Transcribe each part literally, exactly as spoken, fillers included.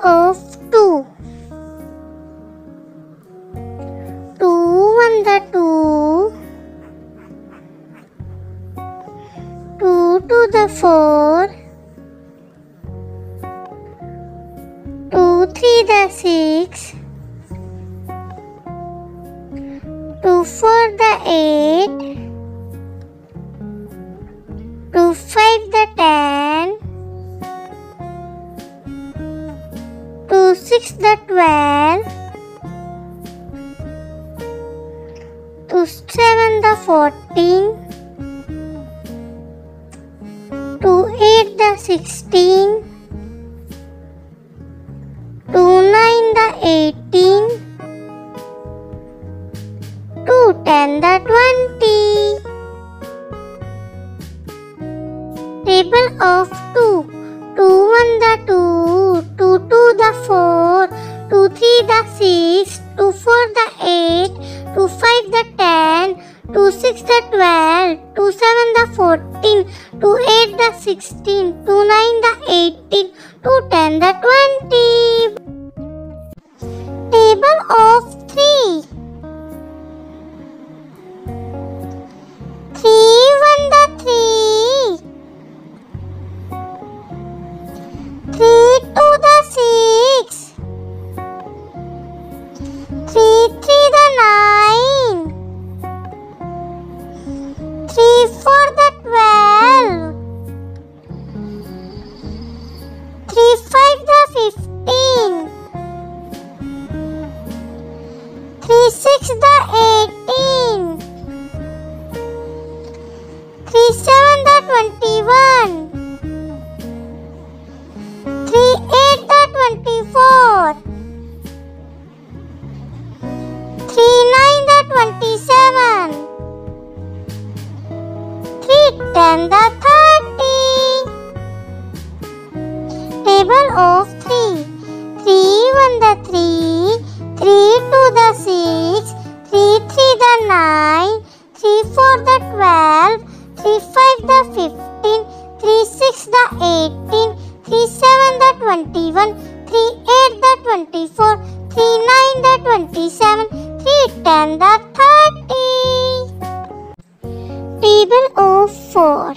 of two. two one the two. two two the four. two three the six. two four the eight. two five the ten. two six the twelve. two seven the fourteen. two eight the sixteen. two nine the eighteen. two ten the twenty. Table of two. two one the two. two two the four. two three the six. two four the eight. two five the ten. two six the twelve. two seven the fourteen. two eight the sixteen. two nine the eighteen. two ten the twenty. Table of three. three one the three. three two the six. three three the nine. three four the twelve. three five the fifteen. three six the eighteen. three seven the twenty-one. three eight the twenty-four. three nine the twenty-seven. three ten the thirty. Table of three. three one the three. three two the six. three three the nine. three four the twelve. three five the fifteen. three six the eighteen. three seven the twenty-one. three eight the twenty-four. three nine the twenty-seven. three ten the thirty. Table of four.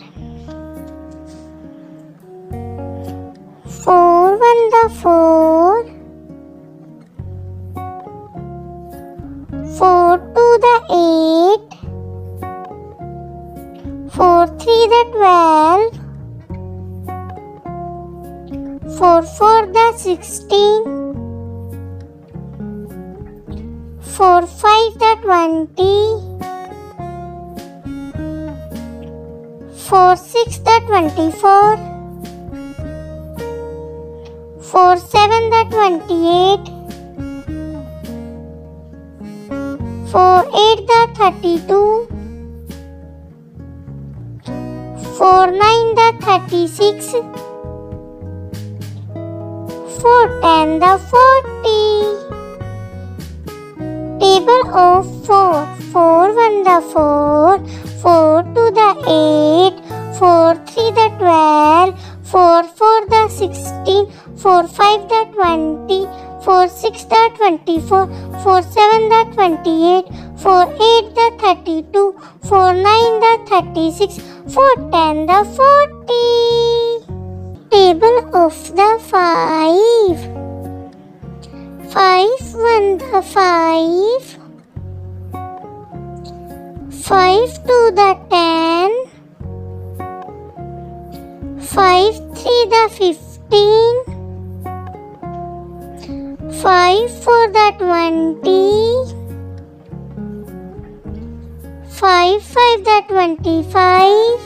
four one the four. four two the eight. four three the twelve. four four the sixteen. four five the twenty. four six the twenty-four. four seven the twenty-eight. four eight the thirty-two. four nine the thirty-six. four ten the forty. Table of four. four one the four. four two the eight. four three the twelve. four four the sixteen. four five the twenty. four six the twenty-four. four seven the twenty-eight. four eight the thirty-two. four nine the thirty-six. four ten the forty. Table of the five. five one the five. five two the ten. five three the fifteen. five four the twenty. five five the twenty-five.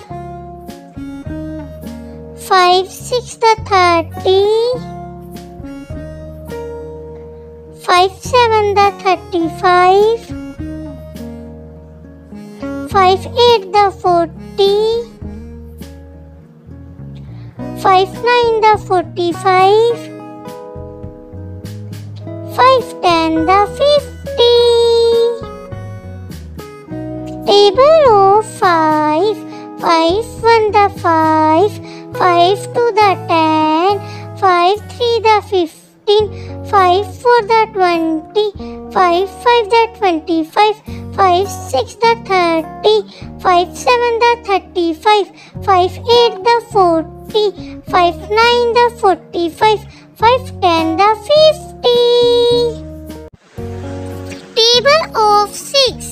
five six the thirty. five seven the thirty-five. five eight the forty. five nine the forty-five. five ten the fifty. Table of five. five one the five. five two the ten. five three the fifty. fifteen, five four the twenty, five five the twenty-five, five six the thirty, five seven the thirty-five, five eight the forty, five nine the forty-five, five ten the fifty. Table of six.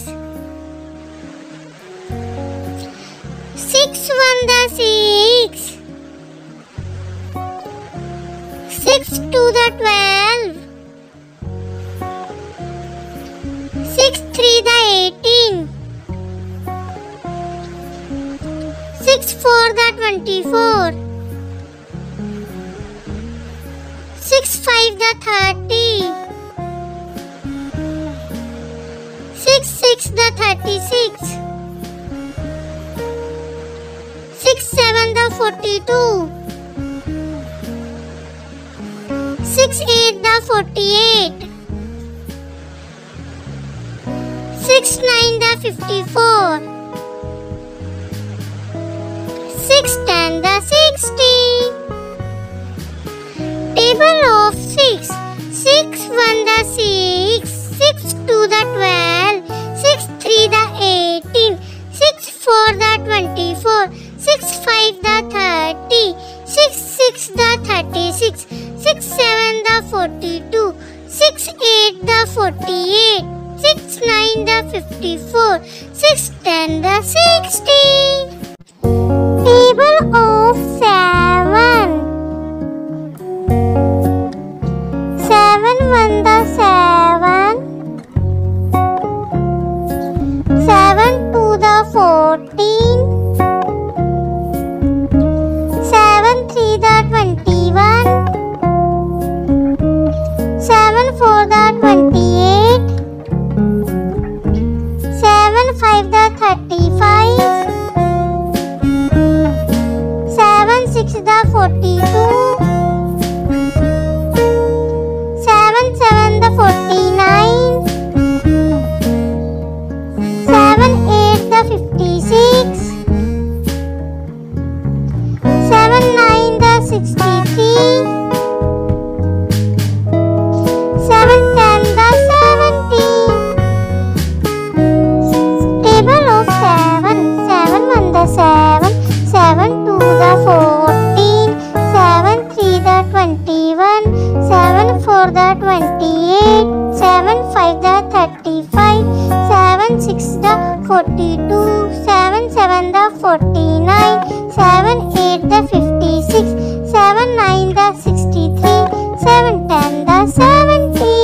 Six one the six. Six two the twelve. Six three the eighteen. Six four the twenty-four. Six five the thirty. Six six the thirty-six. Six seven the forty-two. Six eight the forty-eight. Six nine the fifty-four. Six ten the sixty. Table of six. Six one the six. Six two the twelve. Six three the eighteen. Six four the twenty-four. Six five the thirty. Six six the thirty-six. Six seven the forty-two. Six eight the forty-eight. Six nine the fifty-four. Six ten the sixty. Table of seven. Seven one the seven. Seven two the fourteen. Seven three the twenty-one. Seven four the twenty-eight. Seven five the thirty-five. Seven six the forty-two. Seven seven the forty-nine. Seven eight the fifty-six. Seven nine the sixty-three. Seven ten the seventy. Table of seven. Seven one the seven. Seven two the fourteen. Seven three the twenty-one. Seven four the twenty-eight. Seven five the thirty-five. Seven six the forty-two. Seven seven the forty-nine. Seven eight the fifty-six. Seven nine the sixty-three. Seven ten the seventy.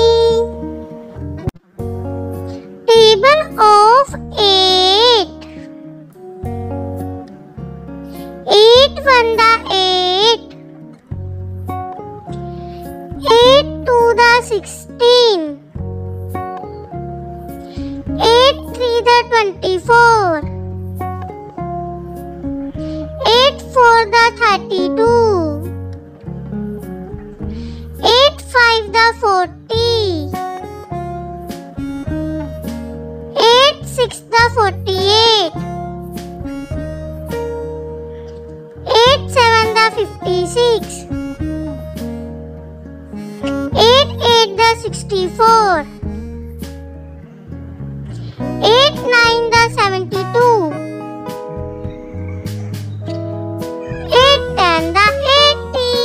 Table of eight. Eight one the eight. Eight two the sixteen. Eight three the twenty-four. Eight four the thirty-two. Eight five the forty. Eight six the forty-eight. Eight seven the fifty-six. Eight eight the sixty-four. Eight nine the seventy-two. Eight ten the eighty.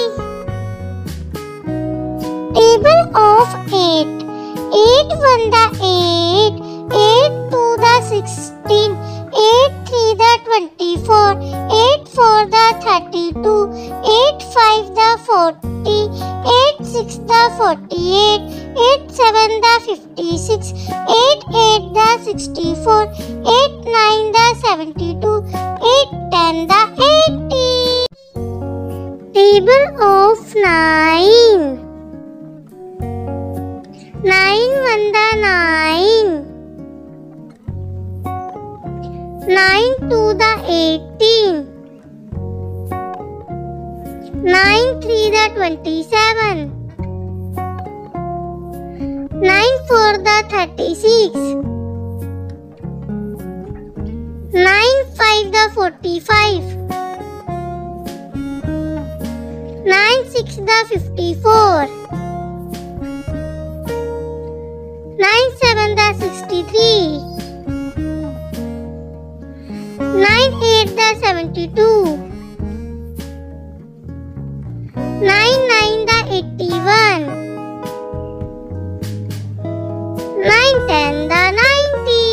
Table of eight. Eight one the eight. Eight two the sixteen. Eight three the twenty-four. Eight four the thirty-two. Eight five the forty. Eight six the forty-eight. Eight seven the fifty-six. Eight eight the sixty-four. Eight nine the seventy-two. Eight ten the eighty. Table of nine. Nine one the nine. Nine two the eighteen. Nine three the twenty-seven. Nine four the thirty-six. Nine five the forty-five. Nine six the fifty-four. sixty-three. nine eight the seventy-two. nine nine the eighty-one. nine ten the ninety.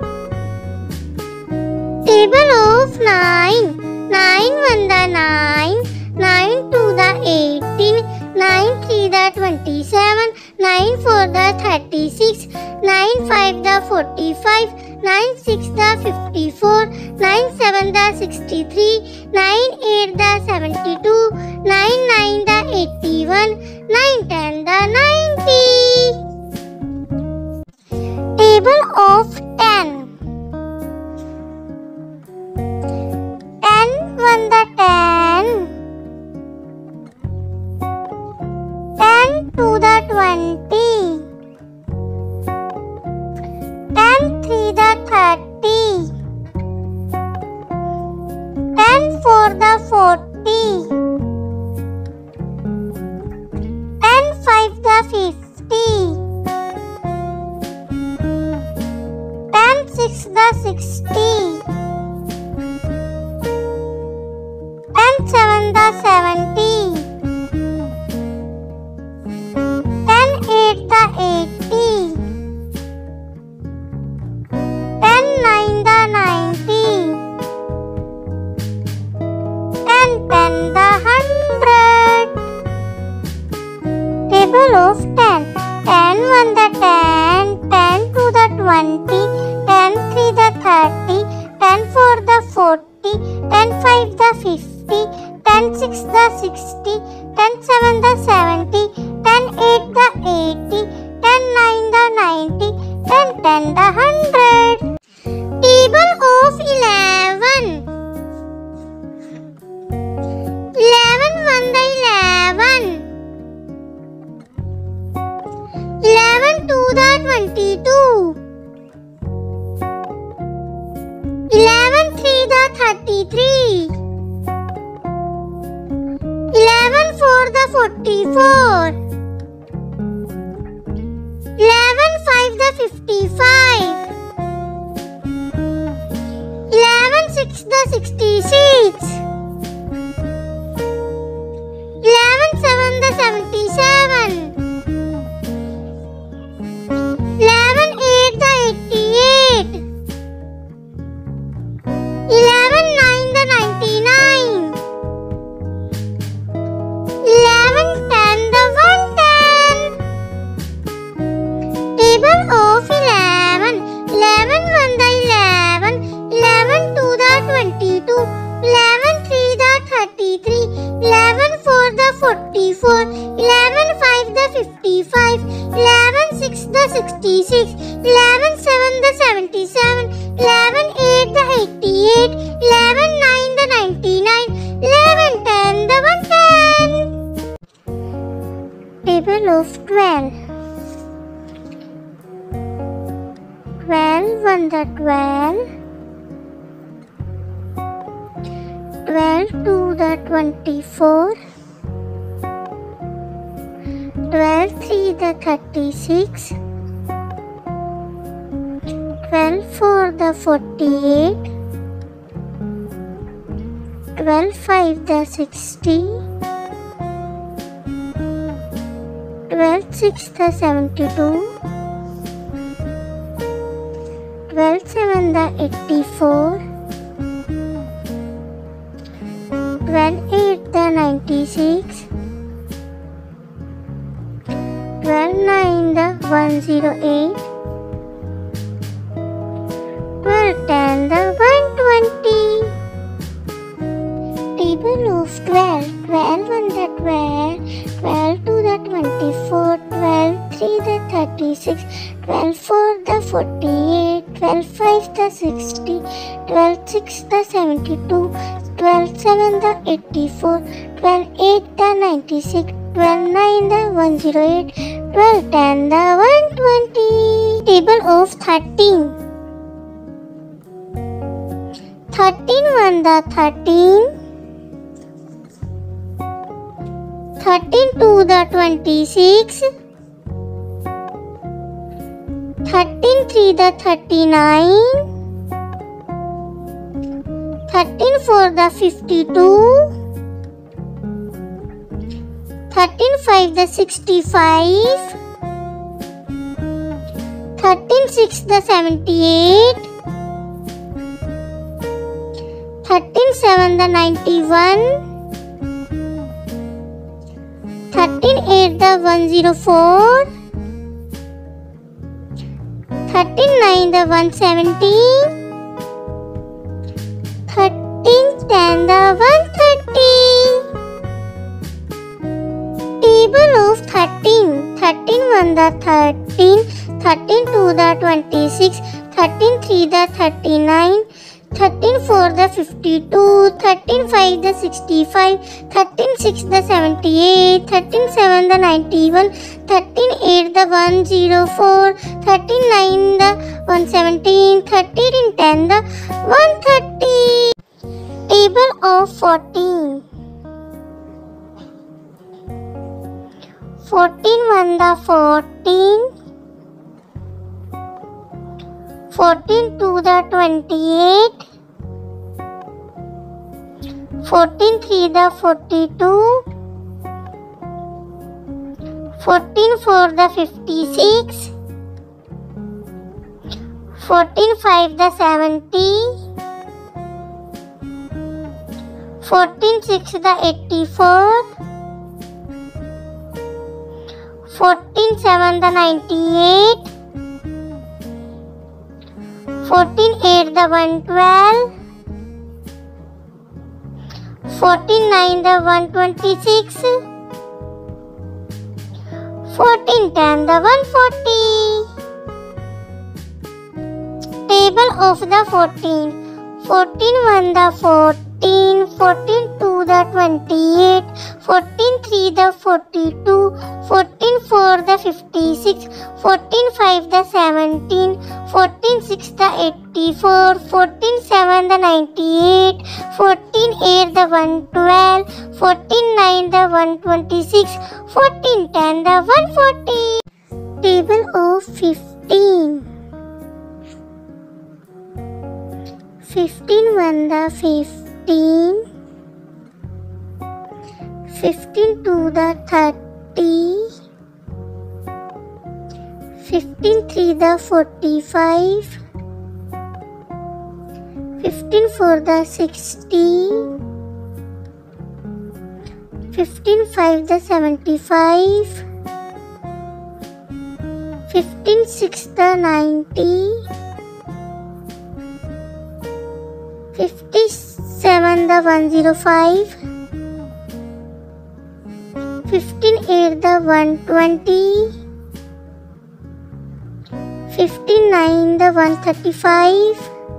Table of nine. nine one the nine. nine two the eighteen. nine three the twenty-seven. nine four the thirty-six. nine five the forty-five. nine six the fifty-four. nine seven the sixty-three. nine eight the seventy-two. nine nine the eighty-one. nine ten the ninety. Table of ten. ten one the ten. ten two the twenty. ten three the thirty. ten four the forty. ten five the fifty. ten six the sixty. ten seven the seventy. ten eight the eighty. ten nine the ninety. ten ten the hundred. Table of ten. ten one the ten. ten two the twenty. ten three the thirty. ten four the forty. ten five the fifty. ten six the sixty. ten seven the seventy. ten eight the eighty. ten nine the ninety. ten ten the hundred. Table of eleven. eleven one the eleven. eleven two the twenty-two. eleven three the thirty-three. eleven four the forty-four. eleven five the fifty-five. eleven six the sixty-six. eleven seven the seventy-seven. eleven eight the eighty-eight. eleven nine the ninety-nine. eleven ten the one ten. Table of eleven. eleven one the eleven. eleven two the twenty-two. eleven three the thirty-three. eleven four the forty-four. eleven five the fifty-five. eleven six the sixty-six. eleven seven the seventy-seven. eleven eight the eighty-eight. eleven nine the ninety-nine. eleven ten the one ten. Table of twelve. twelve one the twelve. twelve two the twenty-four. twelve three the thirty-six. twelve four the forty-eight. twelve five the sixty. twelve six the seventy-two. twelve seven the eighty-four. twelve eight the ninety-six. twelve nine the one oh eight. twelve ten the one twenty. Table of twelve. twelve one the twelve. twelve two the twenty-four. twelve three the thirty-six. twelve four the forty-eight. twelve five the sixty. twelve six the seventy-two. twelve seven the eighty-four. twelve eight the ninety-six. twelve nine the one oh eight. twelve ten the one twenty. Table of thirteen. thirteen one the thirteen. thirteen two the twenty-six. thirteen three the thirty-nine, thirteen four the fifty-two, thirteen five the sixty-five, thirteen six the seventy-eight, thirteen seven the ninety-one, thirteen eight the one hundred four, thirteen nine the one hundred seventeen, thirteen ten the one hundred thirty. Table of thirteen. thirteen one the thirteen, thirteen two the twenty-six, thirteen three the thirty-nine, thirteen four the fifty-two, thirteen five the sixty-five, thirteen six the seventy-eight, thirteen seven the ninety-one, thirteen eight the one hundred four, thirteen nine the one hundred seventeen, thirteen ten the one hundred thirty. Table of fourteen. fourteen one the fourteen, fourteen two the twenty-eight, fourteen three the forty-two, fourteen four the fifty-six, fourteen five the seventy, fourteen six the eighty-four, fourteen seven the ninety-eight, fourteen eight the one hundred twelve, fourteen nine the one hundred twenty-six, fourteen ten the one hundred forty. Table of the fourteen. fourteen one the fourteen, fourteen two the twenty-eight, fourteen three the forty-two, fourteen four the fifty-six, fourteen five the seventeen, fourteen six the eighty-four, fourteen seven the ninety-eight, fourteen eight the one hundred twelve, fourteen nine the one hundred twenty-six, fourteen ten the one hundred forty. Table of fifteen. fifteen one the fifteen, fifteen two the thirty, fifteen three the forty-five, fifteen four the sixty, fifteen five the seventy-five, fifteen six the ninety, fifty-seven the one hundred five, fifteen eight the one hundred twenty, fifteen nine the one hundred thirty-five,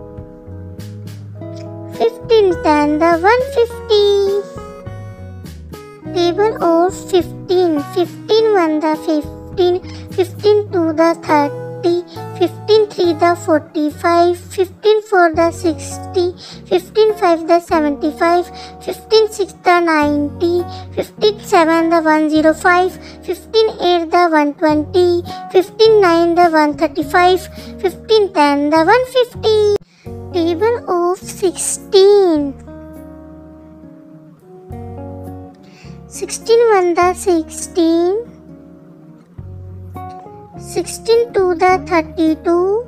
fifteen ten the one hundred fifty. Table of fifteen. fifteen one the fifteen, fifteen two the thirty, fifteen three the forty-five, fifteen four the sixty, fifteen five the seventy-five, fifteen six the ninety, fifteen seven the one hundred five, fifteen eight the one hundred twenty, fifteen nine the one hundred thirty-five, fifteen ten the one hundred fifty. Table of sixteen. sixteen one the sixteen, sixteen two the thirty-two,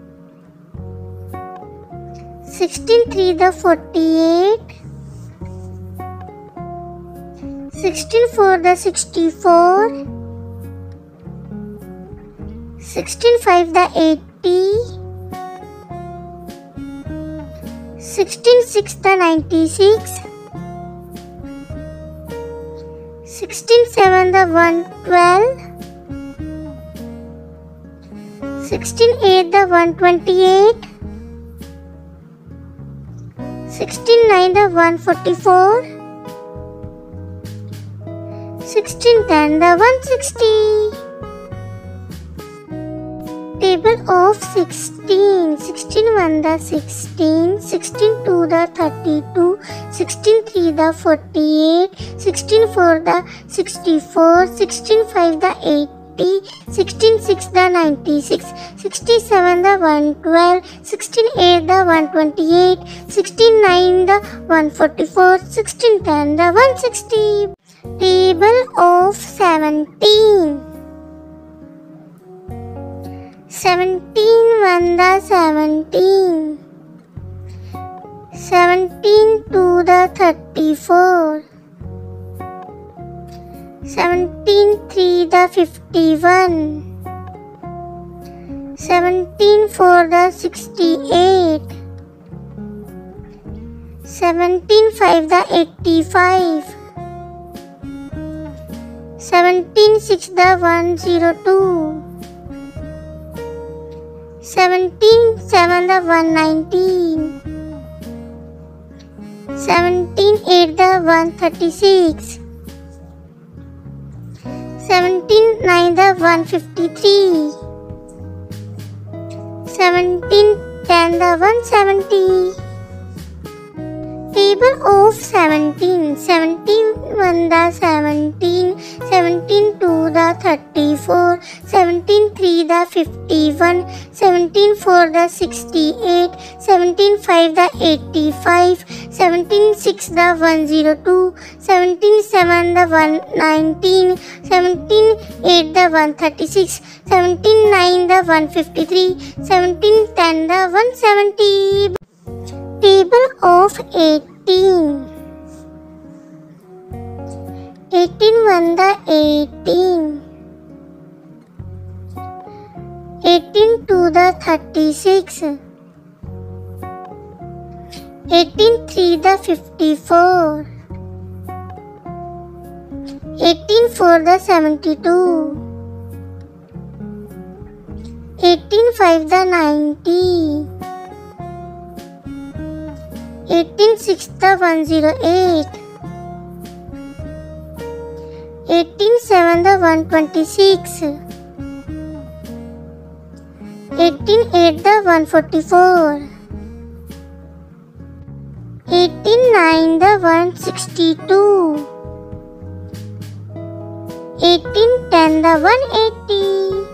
sixteen three the forty-eight, sixteen four the sixty-four, sixteen five the eighty, sixteen six the ninety-six, sixteen seven the one hundred twelve, sixteen eight the one hundred twenty-eight, sixteen nine the one hundred forty-four, sixteen ten the one hundred sixty. Table of sixteen. sixteen one the sixteen, sixteen two the thirty-two, sixteen three the forty-eight, sixteen four the sixty-four, sixteen five the eighty, eighty, sixteen six the ninety-six, sixty-seven the one twelve, sixteen eight the one twenty-eight, sixteen nine the one forty-four, sixteen ten the one sixty. Table of seventeen. Seventeen one the seventeen. Seventeen two the thirty-four. Seventeen three the fifty-one. Seventeen four the sixty-eight. Seventeen five the eighty-five. Seventeen six the one hundred two. Seventeen seven the one nineteen. Seventeen eight the one thirty-six. Seventeen nine the one fifty-three. Seventeen ten the one seventy. Table of seventeen. Seventeen one the seventeen. Seventeen two the thirty-four. Seventeen three the fifty-one. Seventeen four the sixty-eight. Seventeen five the eighty-five. Seventeen six the one hundred two. Seventeen seven the one nineteen. Seventeen eight the one thirty-six. Seventeen nine the one fifty-three. Seventeen ten the one seventy. Table of eighteen. Eighteen one the eighteen. Eighteen two the thirty-six. Eighteen three the fifty-four. Eighteen four the seventy-two. Eighteen five the ninety. Eighteen six the one hundred eight. Eighteen seven the one twenty-six. Eighteen eight the one forty-four. Eighteen nine the one sixty-two. Eighteen ten the one eighty.